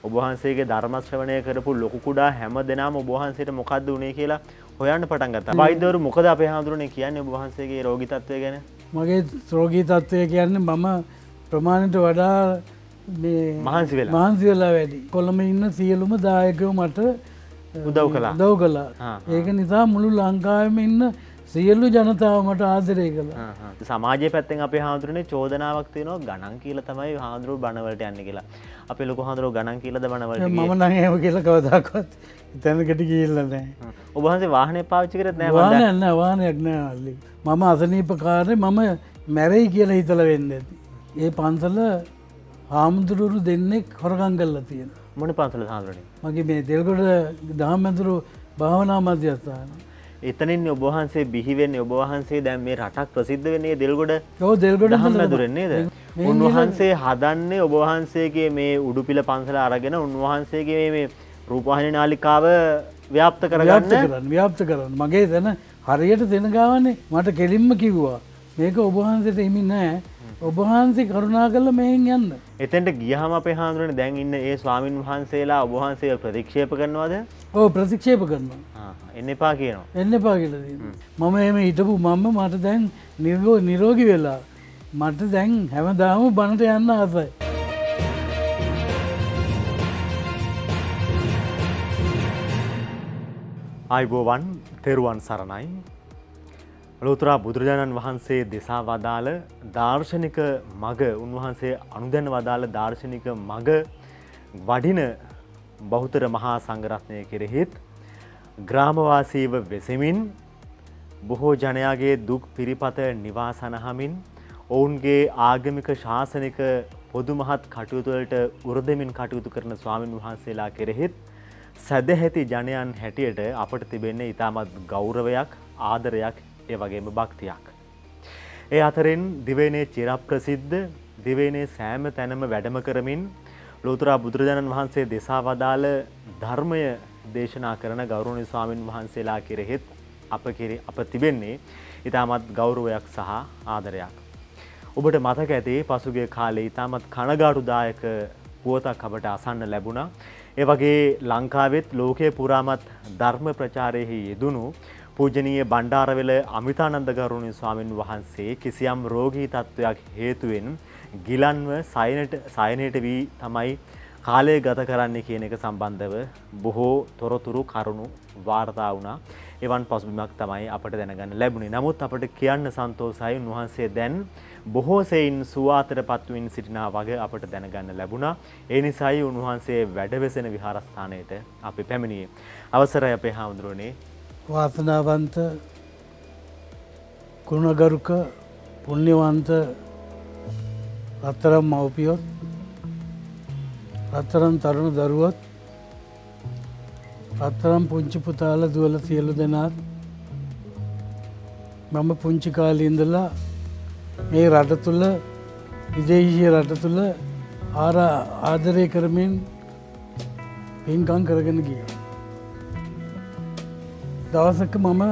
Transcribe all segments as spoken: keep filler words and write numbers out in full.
ඔබ වහන්සේගේ ධර්ම ශ්‍රවණය කරපු ලොකු කුඩා හැම දෙනාම ඔබ වහන්සේට මොකද්ද උනේ කියලා හොයන්න පටන් ගත්තා. වෛද්‍යවරු මොකද අපේ හාමුදුරනේ කියන්නේ ඔබ වහන්සේගේ රෝගී තත්ත්වය ගැන? මගේ රෝගී තත්ත්වය කියන්නේ මම ප්‍රමාණයට වඩා මේ මහන්සි වෙලා මහන්සි වෙලා වැඩි. කොළඹ ඉන්න සියලුම දායකයෝ මට උදව් කළා. උදව් කළා. ඒක නිසා මුළු ලංකාවෙම ඉන්න සියලු ජනතාව මට ආදරය කළා. සමාජයේ පැත්තෙන් අපේ හාමුදුරනේ චෝදනාවක් තියෙනවා ගණන් කියලා තමයි හාමුදුරුවෝ බණවලට යන්නේ කියලා. අපේ ලොකු හාමුදුරුවෝ ගණන් කියලාද බණවලට ගියේ? මම නම් එහෙම කියලා කවදාකවත් එතනකට ගිහිල්ලා නැහැ. ඔබ වහන්සේ වාහනේ පාවිච්චි කරත් නැහැ මම වාහනයක් නැහැ වාහනයක් නැහැ අල්ලි. මම අසනීපකාරේ මම මැරෙයි කියලා හිතලා වෙන්නේ ඇති. ඒ පන්සල හාමුදුරුවෝ දෙන්නෙක් හොරකම් කරලා තියෙනවා. මොන පන්සලද හාමුදුරනේ? මගේ මේ දෙල්ගොඩ දහම්මැදුරු භාවනා මධ්‍යස්ථාන. එතනින් ඔබ වහන්සේ බිහි වෙන්නේ ඔබ වහන්සේ දැන් මේ රටක් ප්‍රසිද්ධ වෙන්නේ දෙල්ගොඩ. ඔව් දෙල්ගොඩ දහම්මැදුරෙන් නේද? උන්වහන්සේ හදන්නේ ඔබ වහන්සේගේ මේ උඩුපිල පන්සල අරගෙන උන්වහන්සේගේ මේ රූපවාහිනී නාලිකාව ව්‍යාප්ත කරගන්න ව්‍යාප්ත කරන්න. මගේ දැන හරියට දෙන ගාවනේ මට කෙලින්ම කිව්වා මේක ඔබ වහන්සේට හිමි නෑ. ඔබ වහන්සේ කරුණා කරලා මෙහෙන් යන්න. එතෙන්ට ගියහම අපේ හාමුදුරනේ දැන් ඉන්න ඒ ස්වාමින් වහන්සේලා ඔබ වහන්සේව ප්‍රතික්ෂේප කරනවද? ඔව් ප්‍රතික්ෂේප කරනවා. ආ එන්න එපා කියනවා. එන්න එපා කියලා තියෙනවා. මම එහෙම හිටපු මම මට දැන් නිරෝගී වෙලා මට දැන් හැමදාම බණට යන්න ආසයි. ආයිබෝවන් තෙරුවන් සරණයි. ලෝතර බුදුරජාණන් වහන්සේ දෙසා වදාළ දාර්ශනික මග උන්වහන්සේ අනුදැන වදාළ දාර්ශනික මග වඩින බහුතර මහා සංඝරත්නය කෙරෙහිත් ග්‍රාමවාසීව වෙසෙමින් බොහෝ ජනයාගේ දුක් පිරිපත නිවාසනහමින් ඔවුන්ගේ ආගමික ශාසනික පොදු මහත් කටයුතු වලට උරදෙමින් කටයුතු කරන ස්වාමින් වහන්සේලා කෙරෙහිත් සදැහැති ජනයන් හැටියට අපට තිබෙන්නේ ඉතාමත් ගෞරවයක් ආදරයක් ඒ වගේම භක්තියක්. ඒ අතරින් දිවයිනේ චිරප්‍රසිද්ධ දිවයිනේ සෑම තැනම වැඩම කරමින් ලෝතර බුදුරජාණන් වහන්සේ දෙසා වදාළ ධර්මය දේශනා කරන ගෞරවනීය ස්වාමින් වහන්සේලා කෙරෙහිත් අප කෙරෙහි අප තිබෙන්නේ ඉතාමත් ගෞරවයක් සහ ආදරයක්. ඔබට මතක ඇති පසුගිය කාලේ ඉතාමත් කනගාටුදායක පුවතක් අපට අසන්න ලැබුණා. ඒ වගේ ලංකාවෙත් ලෝකයේ පුරාමත් ධර්ම ප්‍රචාරයෙහි යෙදුණු පූජනීය බණ්ඩාරවෙල අමිතානන්ද ගෞරවනීය ස්වාමින් වහන්සේ කිසියම් රෝගී තත්ත්වයක් හේතුවෙන් ගිලන්ව සයනට සයනයට වී තමයි කාලය ගත කරන්නේ කියන එක සම්බන්ධව බොහෝ තොරතුරු කරුණු වාර්තා වුණා. එවන් පසුබිමක් තමයි අපට දැනගන්න ලැබුණේ. නමුත් අපට කියන්න සන්තෝෂයි උන්වහන්සේ දැන් බොහෝ සෙයින් සුවාතරපත් වෙමින් සිටිනා වගේ අපට දැනගන්න ලැබුණා. ඒ නිසායි උන්වහන්සේ වැඩවෙසෙන විහාරස්ථානයට අපි පැමිණියේ. අවසරයි අපේ හාමුදුරනේ. වාසනාවන්ත ගුණගරුක පුණ්‍යවන්ත රත්තරන් මව්පියොත් රත්තරන් තරුණ දරුවොත් රත්තරන් පුංචි පුතාලා දුවලා සියලු දෙනාත් මම පුංචි කාලේ ඉඳලා මේ රට තුල විදේශීය රට තුල ආදරය කරමින් පින්කම් කරගෙන ගියා. දවසක මම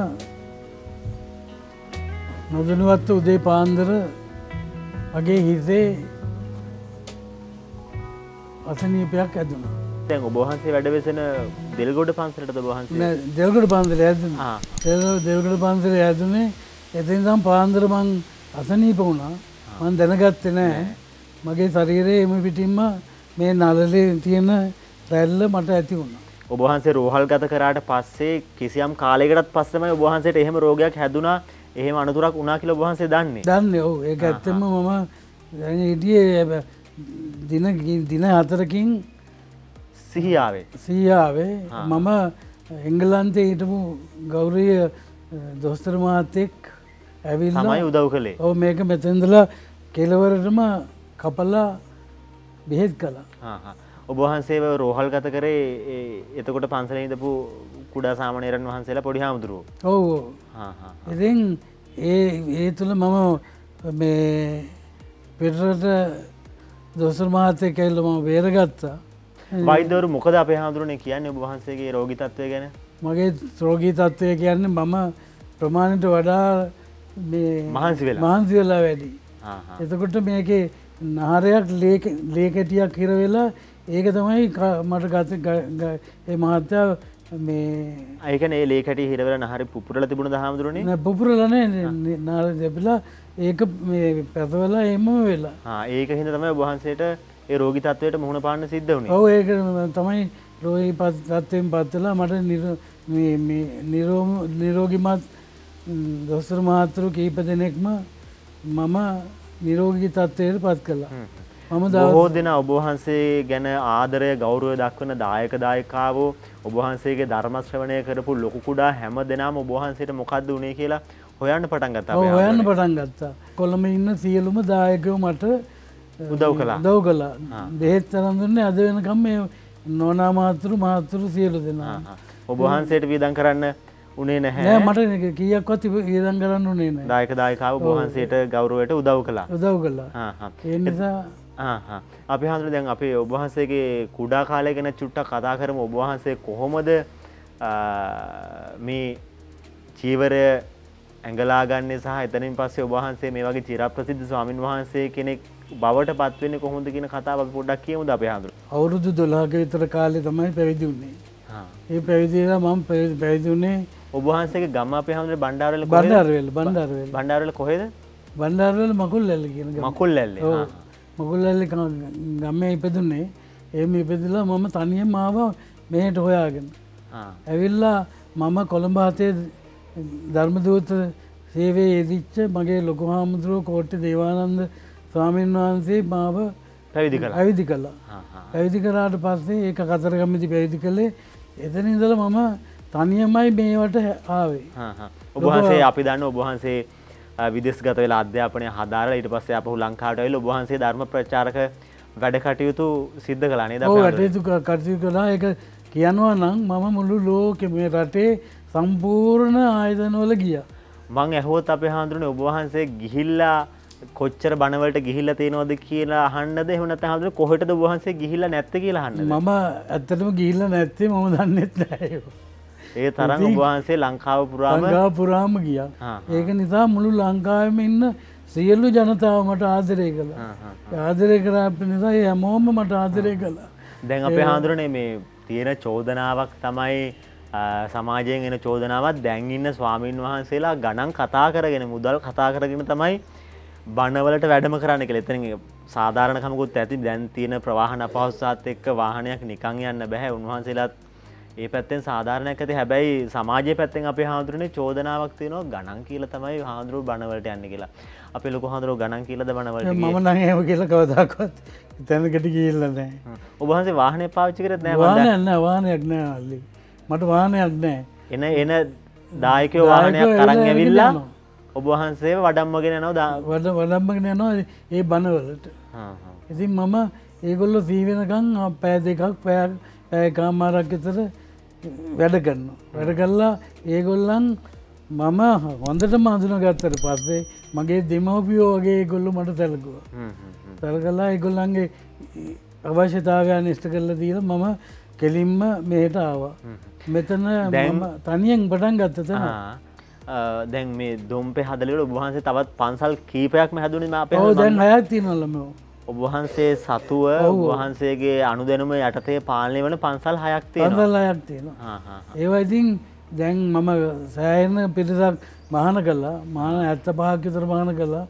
නොදැනුවත්ව උදේ පාන්දර මගේ හිතේ අසනීපයක් ඇදුණා. දැන් ඔබ වහන්සේ වැඩවෙසෙන දෙල්ගොඩ පන්සලටද ඔබ වහන්සේ? නෑ දෙල්ගොඩ පන්සලේ ඇදුණා. ආ දෙල්ගොඩ පන්සලේ ඇදුනේ එතෙන් ඉඳන් පාන්දර මං අසනීප වුණා. මං දැනගත්තේ නෑ මගේ ශරීරයේ එම පිටින්ම මේ නළලේ තියෙන රැල්ල මට ඇති වුණා. ඔබ වහන්සේ රෝහල් ගත කරාට පස්සේ කිසියම් කාලයකටත් පස්සේ තමයි ඔබ වහන්සේට එහෙම රෝගයක් හැදුනා එහෙම අනතුරක් වුණා කියලා ඔබ වහන්සේ දන්නේ. දන්නේ ඔව් ඒක ඇත්තම මම දැන් හිටියේ දින දින හතරකින් සිහියාවේ. සිහියාවේ මම එංගලන්තේ හිටපු ගෞරවීය දොස්තර මහත්තයෙක් ඇවිල්ලා තමයි උදව් කළේ. ඔව් මේක මෙතෙන්දලා කෙලවරටම කපලා බෙහෙත් කළා. හා හා ඔබ වහන්සේව රෝහල් ගත කරේ එතකොට පන්සලේ ඉඳපු කුඩා සාමණේරයන් වහන්සේලා පොඩි හාමුදුරුවෝ. ඔව් ඔව්. හා හා. ඉතින් ඒ ඒ තුල මම මේ පිටරට දොස්තර මහත්තයෙක් ඇවිල්ලා මම බේරගත්තා. වෛද්‍යවරු මොකද අපේ හාමුදුරනේ කියන්නේ ඔබ වහන්සේගේ රෝගී තත්ත්වය ගැන? මගේ රෝගී තත්ත්වය කියන්නේ මම ප්‍රමාණයට වඩා මේ මහන්සි වෙලා මහන්සි වෙලා වැඩි. එතකොට මේකේ නහරයක් ලේ කැටියක් හිර වෙලා ඒක තමයි මට ගත ඒ මහත්තයා මේ ඒකන ඒ ලේකට හිරවල නහරි පුපුරල තිබුණ හාමුදුරනේ පුපුරලනේ නාර දෙපිලා ඒක මේ පැසවලා එම වෙලා ඒක හිද තමයි වහන්සේට ඒ රෝගි තත්වයට මුහුණ පාන්න සිද්ධ වුණේ ඔව් ඒක තමයි රෝගී තත්වයෙන් පත්වෙලා මට නිරෝගිමත් දොස්තර මහත්තුරු කීප දෙනෙක්ම මම නිරෝගී තත්වයට පත් කළා මම බොහෝ දෙනා ඔබ වහන්සේ ගැන ආදරය ගෞරවය දක්වන දායක දායකාවෝ ඔබ වහන්සේගේ ධර්ම ශ්‍රවණය කරපු ලොකු කුඩා හැම දෙනාම ඔබ වහන්සේට මොකද්ද උනේ කියලා හොයන්න පටන් ගත්තා. ඔව් හොයන්න පටන් ගත්තා. කොළඹ ඉන්න සියලුම දායකයෝ මට උදව් කළා. උදව් කළා. බෙහෙත් තරම් දුන්නේ අද වෙනකම් මේ නෝනා මහත්තුරු මහත්තුරු සියලු දෙනා. ඔබ වහන්සේට වියදම් කරන්න උනේ නැහැ. නෑ මට කීයක්වත් වියදම් කරන්න උනේ නැහැ. දායක දායකාව ඔබ වහන්සේට ගෞරවයට උදව් කළා. උදව් කළා. හා හා. ඒ නිසා අපි හඳුන දැන් අපේ ඔබ වහන්සේගේ කුඩා කාලය ගැන චුට්ටක් කතා කරමු. ඔබ වහන්සේ කොහොමද මේ චීවරය ඇඟලා ගන්නේ සහ එතනින් පස්සේ ඔබ වහන්සේ මේ වගේ චිරප්‍රසිද්ධ ස්වාමින් වහන්සේ කෙනෙක් බවට පත් වෙන්නේ කොහොමද කියන කතාව අපි පොඩ්ඩක් කියමුද අපේ හඳුන. අවුරුදු දොළහක විතර කාලේ තමයි පැවිදි වුණේ. හා. ඒ පැවිදිලා මම පැවිදි වුණේ ඔබ වහන්සේගේ ගම අපේ හඳුන බණ්ඩාරවල කොහෙද? බණ්ඩාරවල බණ්ඩාරවල. බණ්ඩාරවල කොහෙද? බණ්ඩාරවල මකුල්ලැල්ල කියන ගම. මකුල්ලැල්ලේ. හා. මකුල්ලැල්ල ගමේ ඉපදුනේ. එහෙම ඉපදලා මම තනියම ආවා මෙහෙට හොයාගෙන. හා. ඇවිල්ලා මම කොළඹ හතේ ධර්මදූත සේවයේ යෙදිච්ච මගේ ලොකු හාමුදුරුවෝ කෝට්ටේ දේවානන්ද ස්වාමීන් වහන්සේ මාව පැවිදි කළා. පැවිදි කළා. පැවිදි කරාට පස්සේ ඒක කතරගමදී පැවිදි කළේ. එතන ඉඳලා මම තනියමයි මේවට ආවේ. හා හා. ඔබ වහන්සේ අපි දන්න ඔබ වහන්සේ විදේශගත වෙලා අධ්‍යාපනය හදාරලා ඊට පස්සේ ආපහු ලංකාවට ඇවිල්ලා ඔබ වහන්සේ ධර්ම ප්‍රචාරක වැඩ කටයුතු සිද්ධ කළා නේද? ඔව් කටයුතු කටයුතු කළා. ඒක කියනවා නම් මම මුළු ලෝකෙ මේ රටේ සම්පූර්ණ ආයතනවල ගියා. මං ඇහුවොත් අපේ හාමුදුරනේ ඔබ වහන්සේ ගිහිල්ලා කොච්චර බණවලට ගිහිල්ලා තියෙනවද කියලා අහන්නද? එහෙම නැත්නම් හාමුදුරනේ කොහෙටද ඔබ වහන්සේ ගිහිල්ලා නැත්තේ කියලා අහන්නද? මම ඇත්තටම ගිහිල්ලා නැත්තේ මම දන්නෙත් නැහැ ඒක. ඒ තරම් ඔබ වහන්සේ ලංකාව පුරාම ලංකාව පුරාම ගියා. ඒක නිසා මුළු ලංකාවෙම ඉන්න සියලු ජනතාව මට ආදරය කළා. ආදරය කරාපු නිසා හැමෝම මට ආදරය කළා. දැන් අපේ හාමුදුරනේ මේ තියෙන චෝදනාවක් තමයි සමාජයෙන් එන චෝදනාවක් දැන් ඉන්න ස්වාමීන් වහන්සේලා ගණන් කතා කරගෙන මුදල් කතා කරගෙන තමයි බණවලට වැඩම කරන්න කියලා. එතනින් සාධාරණ කමකුත් ඇති. දැන් තියෙන ප්‍රවාහන අපහසුතාවත් එක්ක වාහනයක් නිකන් යන්න බෑ. උන්වහන්සේලාත් ඒ පැත්තෙන් සාධාරණයක් ඇති. හැබැයි සමාජයේ පැත්තෙන් අපේ හාමුදුරනේ චෝදනාවක් තියෙනවා ගණන් කියලා තමයි හාමුදුරුවෝ බණවලට යන්නේ කියලා. අපේ ලොකු හාමුදුරුවෝ ගණන් කියලාද බණවලට ගියේ? මම නම් එහෙම කියලා කවදාකවත් තැනකට ගිහිල්ලා නැහැ. ඔබ වහන්සේ වාහනේ පාවිච්චි කරත් නැහැ? වාහනයක් නැහැ. වාහනයක් නැහැ අල්ලි. මට වාහනයක් නැහැ. එන එන දායකයෝ වාහනයක් අරන් ඇවිල්ලා ඔබ වහන්සේව වඩම්මගෙන යනවා. වඩ වඩම්මගෙන යනවා ඒ බණවලට. හා හා. ඉතින් මම ඒගොල්ලෝ සී වෙනකන් පැය දෙකක් පැය පැය කමාරක් විතර වැඩ කරනවා. වැඩ කළා ඒගොල්ලන් මම හොඳටම හඳුනාගත්තට පස්සේ මගේ දෙමව්පියෝ වගේ ඒගොල්ලෝ මට සැලකුවා. හ්ම් හ්ම්. සැලකලා ඒගොල්ලන්ගේ අවශ්‍යතාවයන් ඉෂ්ට කරලා දීලා මම කෙලින්ම මෙහෙට ආවා. මෙතන මම තනියෙන් පටන් ගත්ත තැන. දැන් මේ දොම්පේ හදලා ඔබ වහන්සේ තවත් පන්සල් කීපයක්ම හැදුනේ මම අපේ. ඔව් දැන් හයක් තියෙනවා ළමෝ. ඔබ වහන්සේ සතුව ඔබ වහන්සේගේ අනුදැනුම යටතේ පාලනය වන පන්සල් හයක් තියෙනවා. පන්සල් හයක් තියෙනවා. ඒවා ඉතින් දැන් මම සෑහෙන පිරිසක් මහාන කළා. මහාන හැත්තෑ පහක් විතර මහාන කළා.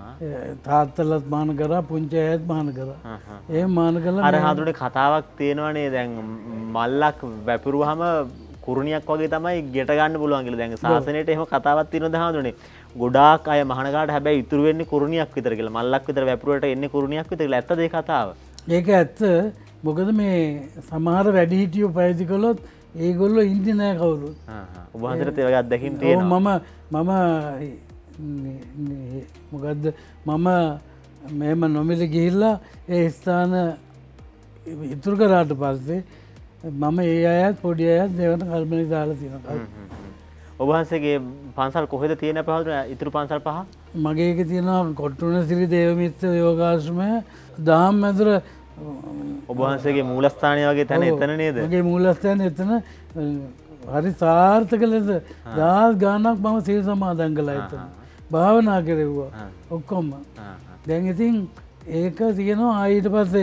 තාත්තලත් මහාන කරා, පුංචි අයත් මහාන කරා. එහෙම මහාන කළා. අර හඳුනේ කතාවක් තියෙනවනේ දැන් මල්ලක් වැපිරුවාම කුරුණියක් වගේ තමයි ගෙට ගන්න පුළුවන් කියලා. දැන් සාසනයේට එහෙම කතාවක් තියෙනවද හඳුනේ? ගොඩාක් අය මහානකාට හැබැයි ඉතුරු වෙන්නේ කුරුණියක් විතර කියලා. මල්ලක් විතර වැපිරුවට එන්නේ කුරුණියක් විතර කියලා. ඇත්තද ඒ කතාව? ඒක ඇත්ත. මොකද මේ සමහර වැඩිහිටියෝ පැවිදි කළොත් ඒගොල්ලෝ ඉන්නේ නැහැ කවුරුත්. හා හා. ඔබ වහන්සේට ඒ වගේ අත්දැකීම් තියෙනවා. මම මම මොකද්ද මම මෙහෙම නොමිලේ ගිහිල්ලා ඒ ස්ථාන ඉතුරු කරාට පස්සේ මම ඒ අයත් පොඩි අයත් දෙවට කල්පනා දාලා තියෙනවා. ඔබ වහන්සේගේ පන්සල් කොහෙද තියෙන අපහසු ඉතුරු පන්සල් පහ? මගේ එක තියෙනවා කොට්ටුන සිරි දේවමිත්‍ර යෝගාශ්‍රමය දහම් මැදුර. ඔබ වහන්සේගේ මූලස්ථානය වගේ තැන එතන නේද? මගේ මූලස්ථානය එතන. හරි සාර්ථක ලෙස දහස් ගාණක් මම සීල් සමාදන් කළා එතන. භාවනා කෙරෙව්වා ඔක්කොම. දැන් ඉතින් ඒක තියෙනවා ඊට පස්සේ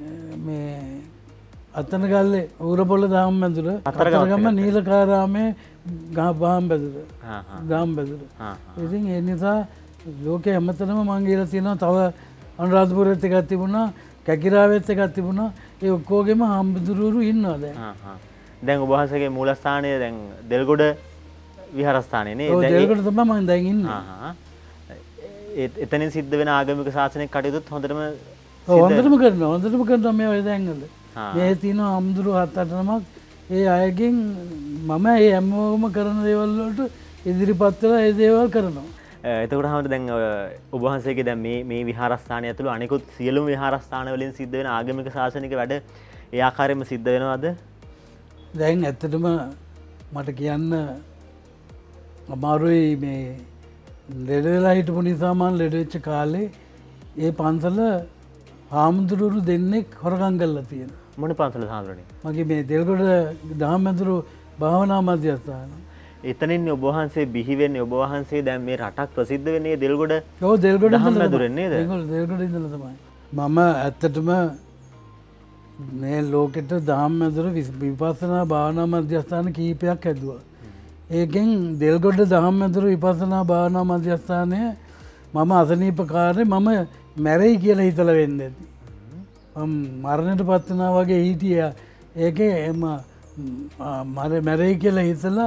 මේ අත්තන ගල්ලේ ඌරපොළ දාම් මැදුර අතරගම නීලකාරාමේ ගහපාම් බැදුර ගාම් බැදුර. ඉතින් ඒ නිසා ලෝකයේ හැමතැනම මං ගිහලා තියෙනවා. තව අනුරාධපුරෙත් එකක් තිබුණා, කැකිරාවෙත් එකක් තිබුණා. ඒ ඔක්කොගෙම හාමුදුරුවරු ඉන්නවා දැන්. දැන් ඔබ වහන්සේගේ මූලස්ථානය දැන් දෙල්ගොඩ විහාරස්ථානයේ නේ. ඔව් දෙල්ගොඩ තමයි මම දැන් ඉන්නේ. එතනින් සිද්ධ වෙන ආගමික ශාසනික කටයුතුත් හොඳටම ඔව් හොඳටම කරනවා. හොඳටම කරනවා මේ ඔය දැන්වල. මේ තියෙනවා හාමුදුරුවෝ හත් අට නමක්. ඒ අයගෙන් මම ඒ හැමෝම කරන දේවල් වලට ඉදිරිපත් වෙලා ඒ දේවල් කරනවා. එතකොට හැමෝට දැන් ඔබ වහන්සේගේ දැන් මේ මේ විහාරස්ථානය ඇතුළු අනිකුත් සියලුම විහාරස්ථාන වලින් සිද්ධ වෙන ආගමික ශාසනික වැඩ ඒ ආකාරයෙන්ම සිද්ධ වෙනවද? දැන් ඇත්තටම මට කියන්න අමාරුයි මේ ලෙඩ වෙලා හිටපු නිසා මම ලෙඩ වෙච්ච කාලේ ඒ පන්සල හාමුදුරුවරු දෙන්නෙක් හොරකම් කරලා තියෙනවා. මොන පන්සලද හාමුදුරනේ? මගේ මේ දෙල්ගොඩ දහම්මැදුරු භාවනා මධ්‍යස්ථාන. එතනින් ඔබ වහන්සේ බිහි වෙන්නේ ඔබ වහන්සේ දැන් මේ රටක් ප්‍රසිද්ධ වෙන්නේ දෙල්ගොඩ. ඔව් දෙල්ගොඩ දහම්මැදුරෙන් නේද? දෙල්ගොඩ ඉඳලා තමයි. මම ඇත්තටම මේ ලෝකෙට දහම්මැදුර විපස්සනා භාවනා මධ්‍යස්ථාන කීපයක් හැදුවා. ඒකෙන් දෙල්ගොඩ දහම්මැදුර විපස්සනා භාවනා මධ්‍යස්ථානය මම අසනීපකාරේ මම මැරෙයි කියලා හිතලා වෙන්නේ නැති. මම මරණයට පත් වෙනා වගේ හිටියා. ඒකේ එම මර මැරෙයි කියලා හිතලා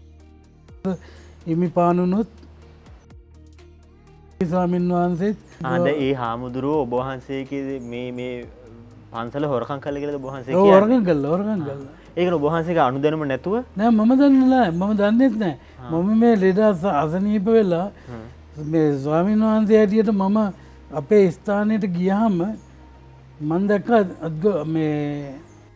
හිමිපාණුනුත් ස්වාමීන් වහන්සේත් ආද ඒ හාමුදුරුවෝ ඔබ වහන්සේගේ මේ මේ පන්සල හොරකම් කළා කියලාද ඔබ වහන්සේ කියන්නේ? ඔව් හොරකම් කළා හොරකම් කළා. ඒක ඔබ වහන්සේගේ අනුදැනුම නැතුව? නෑ මම දන්නේ නෑ. මම දන්නේත් නෑ. මම මේ ලෙඩ අසනීප වෙලා මේ ස්වාමීන් වහන්සේ හැටියට මම අපේ ස්ථානයට ගියාම මම දැක්කා මේ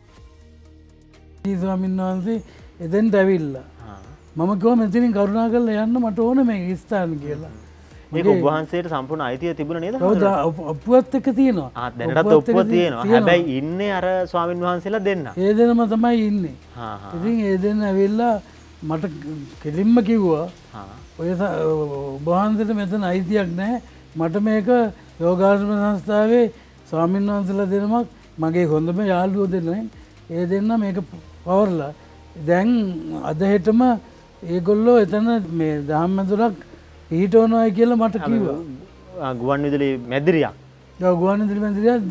ස්වාමීන් වහන්සේ එතෙන්ට ඇවිල්ලා. මම කිව්වා මෙතනින් කරුණා කරලා යන්න මට ඕන මේ ස්ථාන කියලා. ඒක ඔබ වහන්සේට සම්පූර්ණ අයිතිය තිබුණා නේද? ඔව් ඔප්පුවත් එක තියෙනවා. ආ දැනටත් ඔප්පුව තියෙනවා. හැබැයි ඉන්නේ අර ස්වාමීන් වහන්සේලා දෙන්න. ඒ දෙන්නම තමයි ඉන්නේ. හා හා. ඉතින් ඒ දෙන්න ඇවිල්ලා මට කෙලින්ම කිව්වා ඔය ඔබ වහන්සේට මෙතන අයිතියක් නැහැ. මට මේක යෝගාශ්‍රම සංස්ථාවේ ස්වාමීන් වහන්සේලා දෙනමක් මගේ හොඳම යාළුවෝ දෙන්නෙක්. ඒ දෙන්න මේක පවර්ලා දැන් අද හෙටම ඒගොල්ලෝ එතන මේ දහම්මැදුරක් පිහිටවනවා කියලා මට කිව්වා. ගුවන් විදුලි මැදිරියක්. ඔව් ගුවන් විදුලි මැදිරියක්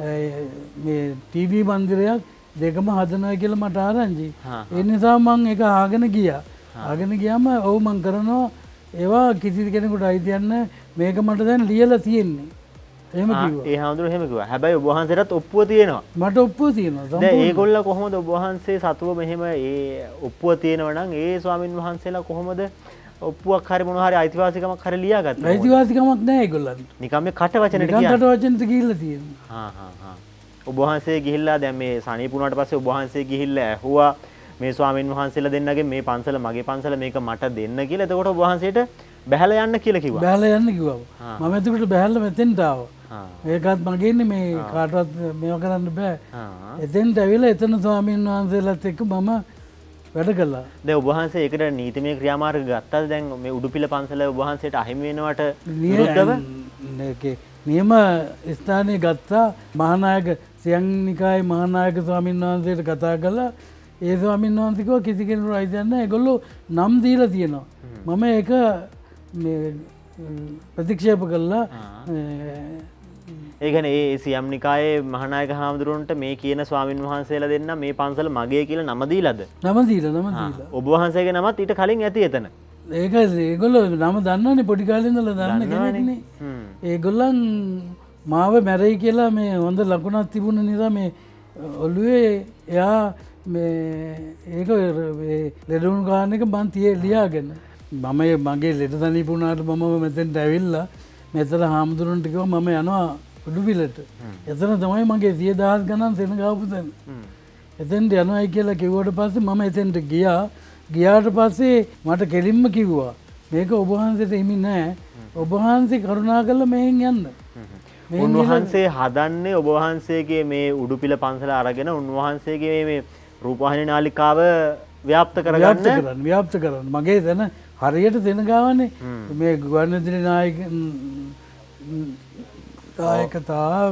මේ ටීවී මන්දිරයක් දෙකම හදනවා කියලා මට ආරංචි. ඒ නිසා මම ඒක ආගෙන ගියා. ආගෙන ගියාම ඔව් මම කරනවා ඒවා කිසි කෙනෙකුට අයිතියක් නැහැ. මේක මට දැන් ලියලා තියෙන්නේ. එහෙම කිව්වා. ඒ හාමුදුරුවෝ එහෙම කිව්වා. හැබැයි ඔබ වහන්සේටත් ඔප්පුව තියෙනවා. මට ඔප්පුව තියෙනවා. දැන් ඒගොල්ලෝ කොහොමද ඔබ වහන්සේ සතුව මෙහෙම ඒ ඔප්පුව තියෙනවා නම් ඒ ස්වාමින් වහන්සේලා කොහොමද ඔප්පුවක් හරි මොනවා හරි අයිතිවාසිකමක් හරි ලියාගත්තා? අයිතිවාසිකමක් නැහැ ඒගොල්ලන්ට. නිකන් මේ කට වචනෙට කියන්නේ. නිකන් කට වචනෙට ගිහිල්ලා තියෙනවා. හා හා හා. ඔබ වහන්සේ ගිහිල්ලා දැන් මේ සනීප වුණාට පස්සේ ඔබ වහන්සේ ගිහිල්ලා ඇහුවා මේ ස්වාමින් වහන්සේලා දෙන්නගේ මේ පන්සල මගේ පන්සල මේක මට දෙන්න කියලා. එතකොට ඔබ වහන්සේට බැහැලා යන්න කියලා කිව්වා. බැහැලා යන්න කිව්වා. මම එතකොට බැහැලා මෙතෙන්ට ආවා. ඒකත් මගේනේ මේ කාටවත් මේව කරන්න බෑ. එතෙන්ට ඇවිල්ලා එතන ස්වාමීන් වහන්සේලාත් එක්ක මම වැඩ කළා. දැන් ඔබ වහන්සේ ඒකට නීතිමය ක්‍රියාමාර්ග ගත්තාද? දැන් මේ උඩුපිල පන්සල ඔබ වහන්සේට අහිමි වෙනවට විරුද්ධව ඒකේ නියම ස්ථානයේ ගත්තා. මහානායක සියංනිකායේ මහානායක ස්වාමීන් වහන්සේට කතා කළා. ඒ ස්වාමීන් වහන්සේ කිව්වා කිසි කෙනෙකුට අයිතියක් නැහැ. ඒගොල්ලෝ නම් දීලා තියෙනවා. මම ඒක මේ ප්‍රතික්ෂේප කළා. ඒ කියන්නේ ඒ සියම් නිකායේ මහානායක හාමුදුරුවන්ට මේ කියන ස්වාමින් වහන්සේලා දෙන්න මේ පන්සල මගේ කියලා නම දීලාද? නම දීලා නම දීලා. ඔබ වහන්සේගේ නමත් ඊට කලින් ඇති එතන. ඒක ඒගොල්ලෝ නම දන්නවනේ පොඩි කාලේ ඉඳලා දන්න කෙනෙක්නේ. ඒගොල්ලන් මාව මැරෙයි කියලා මේ හොඳ ලකුණක් තිබුණ නිසා මේ ඔළුවේ එයා මේ ඒක ලෙඩුණු කාරණ එක මං තියේ ලියාගෙන මම මගේ ලෙඩ සනීප වුණාට මම මෙතෙන්ට ඇවිල්ලා මෙතන හාමුදුරන්ට කිව්වා මම යනවා උඩුවිලට. එතන තමයි මගේ සිය දහස් ගණන් සෙනග ආපු තැන. එතෙන්ට යනවායි කියලා කිව්වට පස්සේ මම එතෙන්ට ගියා. ගියාට පස්සේ මට කෙලින්ම කිව්වා මේක ඔබ වහන්සේට හිමි නෑ. ඔබ වහන්සේ කරුණා කරලා මෙහෙන් යන්න. උන්වහන්සේ හදන්නේ ඔබ වහන්සේගේ මේ උඩුපිල පන්සල අරගෙන උන්වහන්සේගේ මේ රූපවාහිනී නාලිකාව ව්‍යාප්ත කරගන්න ව්‍යාප්ත කරන්න. මගේ තැන හරියට දෙන ගාවනේ මේ ගුවන්විදුලි නායක නායකතා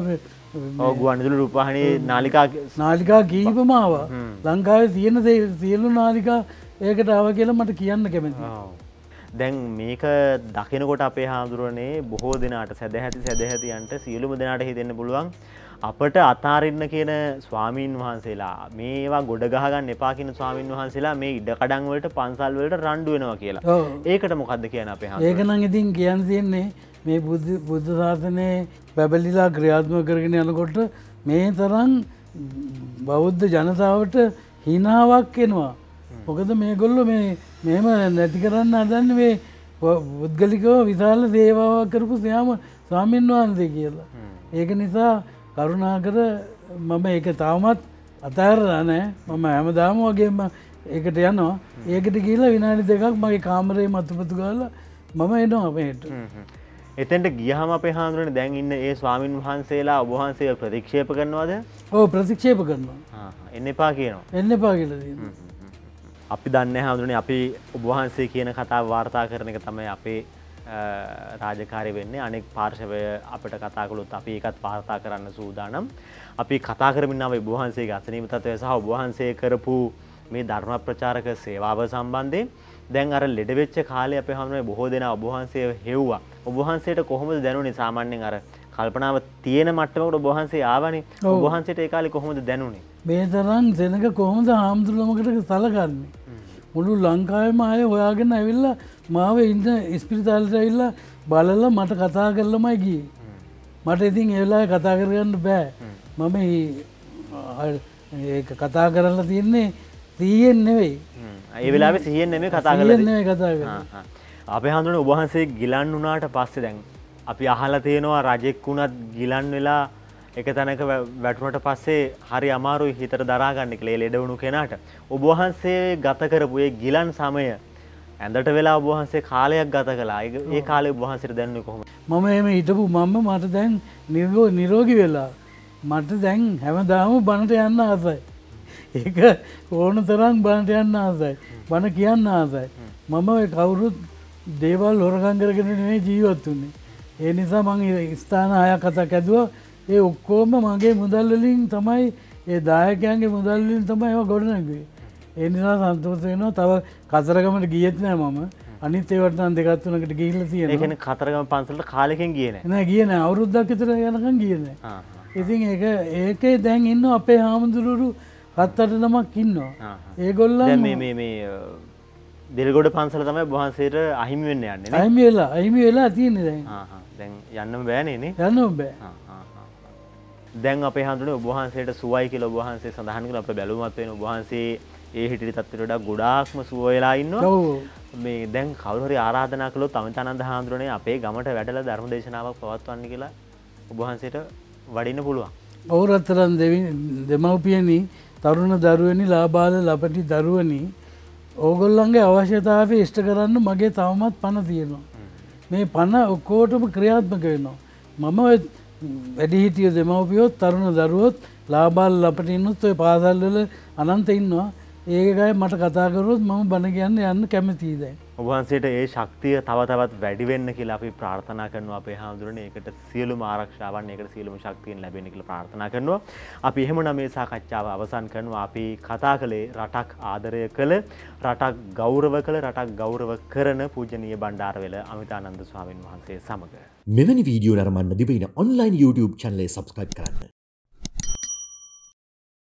ඔව් ගුවන්විදුලි රූපවාහිනී නාලිකා නාලිකා කීපම ආවා. ලංකාවේ තියෙන සියලු නාලිකා ඒකට ආවා කියලා මට කියන්න කැමතියි. දැන් මේක දකිනකොට අපේ හාමුදුරනේ බොහෝ දෙනාට සැදැහැති සැදැහැතියන්ට සියලුම දෙනාට හිතෙන්න පුළුවන් අපට අතාරින්න කියන ස්වාමීන් වහන්සේලා මේවා ගොඩ ගහගන්න එපා කියන ස්වාමීන් වහන්සේලා මේ ඉඩකඩම් වලට පන්සල් වලට රණ්ඩු වෙනවා කියලා. ඒකට මොකද්ද කියන්නේ අපේ හාමුදුරනේ? ඒක නම් ඉතින් කියන්න තියෙන්නේ මේ බුද්ධ බුද්ධ ශාසනයේ බැබලිලා ක්‍රියාත්මක කරගෙන යනකොට මේ තරම් බෞද්ධ ජනතාවට හිනාවක් එනවා. මොකද මේගොල්ලෝ මේ මෙහෙම නැති කරන්න හදන්නේ මේ පුද්ගලිකව විශාල සේවාවක් කරපු සෑම ස්වාමීන් වහන්සේ කියලා. ඒක නිසා කරුණාකර මම ඒක තාමත් අතහැරලා නැහැ. මම හැමදාම වගේම ඒකට යනවා. ඒකට ගිහිල්ලා විනාඩි දෙකක් මගේ කාමරේ මතුපතු ගාලා මම එනවා මෙහෙට. එතෙන්ට ගියහම අපේ හාමුදුරනේ දැන් ඉන්න ඒ ස්වාමින් වහන්සේලා ඔබ වහන්සේ ප්‍රතික්ෂේප කරනවද? ඔව් ප්‍රතික්ෂේප කරනවා. ආ එන්න එපා කියනවා. එන්න එපා කියලා කියනවා. අපි දන්නේ හාමුදුරනේ අපි ඔබ වහන්සේ කියන කතාව වාර්තා කරන එක තමයි අපේ රාජකාරිය වෙන්නේ. අනෙක් පාර්ශවය අපිට කතා කළොත් අපි ඒකත් වාර්තා කරන්න සූදානම්. අපි කතා කරමින් ආවේ ඔබ වහන්සේගේ අසනීප තත්ත්වය සහ ඔබ වහන්සේ කරපු මේ ධර්ම ප්‍රචාරක සේවාව සම්බන්ධයෙන්. දැන් අර ලෙඩ වෙච්ච කාලේ අපේ හාමුදුරනේ බොහෝ දෙනා ඔබ වහන්සේ හෙව්වා. ඔබ වහන්සේට කොහොමද දැනුනේ? සාමාන්‍යයෙන් අර කල්පනාව තියෙන මට්ටමකට ඔබ වහන්සේ ආවනේ. ඔබ වහන්සේට ඒ කාලේ කොහොමද දැනුනේ? මේ තරම් සෙනඟ කොහොමද හාමුදුරුවමකට සලකන්නේ? මුළු ලංකාවෙම ආයේ හොයාගෙන ඇවිල්ලා මාව ඉන්න ඉස්පිරිතාලෙට ඇවිල්ලා බලලා මට කතා කරලාමයි ගියේ. මට ඉතින් ඒ වෙලාවේ කතා කරගන්න බෑ. මම ඒක කතා කරලා තියන්නේ සිහියෙන් නෙවෙයි. ඒ වෙලාවේ සිහියෙන් නෙමෙයි කතා කරලා සිහියෙන් නෙවෙයි කතා කරලා. අපේ හාමුදුරනේ ඔබ වහන්සේ ගිලන් වුණාට පස්සේ දැන් අපි අහලා තියෙනවා රජෙක් වුණත් ගිලන් වෙලා එක තැනක වැටුණට පස්සේ හරි අමාරුයි හිතට දරා ගන්න කියලා ඒ ලෙඩ වුණු කෙනාට. ඔබ වහන්සේ ගත කරපු ඒ ගිලන් සමය ඇඳට වෙලා ඔබ වහන්සේ කාලයක් ගත කළා. ඒ කාලේ ඔබ වහන්සේට දැනුනේ කොහොමද? මම එහෙම හිටපු මම මට දැන් නිරෝගී වෙලා මට දැන් හැමදාම බණට යන්න ආසයි. ඒක ඕන තරම් බණට යන්න ආසයි. බණ කියන්න ආසයි. මම කවුරුත් දේවල් හොරගම් කරගෙන නෙවෙයි ජීවත් වෙන්නේ. ඒ නිසා මම ස්ථාන හයක් හතක් ඇදුවා. ඒ ඔක්කොම මගේ මුදල් වලින් තමයි ඒ දායකයන්ගේ මුදල් වලින් තමයි ඒවා ගොඩනැගුවේ. ඒ නිසා සන්තෝෂ වෙනවා. තව කතරගමට ගියෙත් නෑ මම. අනිත් ඒවට නම් දෙකක් තුනකට ගිහිල්ලා තියෙනවා. ඒ කියන්නේ කතරගම පන්සලට කාලෙකින් ගියේ නෑ. නෑ ගියේ නෑ. අවුරුද්දක් විතර යනකම් ගියේ නෑ. ආ. ඉතින් ඒක ඒකේ දැන් ඉන්නවා අපේ හාමුදුරුවෝ හත් අට නමක් ඉන්නවා. ඒගොල්ලන් දැන් මේ මේ මේ දිල්ගොඩ පන්සල තමයි ඔබ වහන්සේට අහිමි වෙන්න යන්නේ නේ. අහිමි වෙලා අහිමි වෙලා තියෙන්නේ දැන්. ආ හා. දැන් යන්නම බෑනේ නේ. යන්නම බෑ. ආ හා හා. දැන් අපේ හාමුදුරනේ ඔබ වහන්සේට සුවයි කියලා ඔබ වහන්සේ සඳහන් කළා. අපේ බැලුමත් වෙන ඔබ වහන්සේ ඒ හිටිරි තත්ත්වයට වඩා ගොඩාක්ම සුව වෙලා ඉන්නවා. ඔව්. මේ දැන් කවුරු හරි ආරාධනා කළොත් අමිතානන්ද හාමුදුරනේ අපේ ගමට වැඩලා ධර්ම දේශනාවක් පවත්වන්න කියලා ඔබ වහන්සේට වඩින්න පුළුවන්. ඔව් රත්තරන් දෙමව්පියනි, තරුණ දරුවනි, ලාබාල ලපටි දරුවනි, ඕගොල්ලන්ගේ අවශ්‍යතාවය ඉෂ්ට කරන්න මගේ තවමත් පණ තියෙනවා. මේ පණ ඔක්කොටම ක්‍රියාත්මක වෙනවා. මම වැඩිහිටිය දෙමව්පියොත් තරුණ දරුවොත් ලාබාල ලපටිනුත් ඔය පාසල් වල අනන්ත ඉන්නවා. ඒකයි මට කතා කරොත් මම බණ කියන්න යන්න කැමතියි දැන්. ඔබ වහන්සේට ඒ ශක්තිය තව තවත් වැඩි වෙන්න කියලා අපි ප්‍රාර්ථනා කරනවා අපේ හාමුදුරනේ. ඒකට සියලුම ආරක්ෂාවන්, ඒකට සියලුම ශක්තියන් ලැබෙන්න කියලා ප්‍රාර්ථනා කරනවා. අපි එහෙමනම් මේ සාකච්ඡාව අවසන් කරනවා. අපි කතා කළේ රටක් ආදරය කළ, රටක් ගෞරව කළ, රටක් ගෞරව කරන පූජනීය බණ්ඩාරවෙල අමිතානන්ද ස්වාමීන් වහන්සේ සමග. මෙවැනි වීඩියෝ නරඹන්න දිවයින ඔන්ලයින් YouTube channel එක subscribe කරන්න.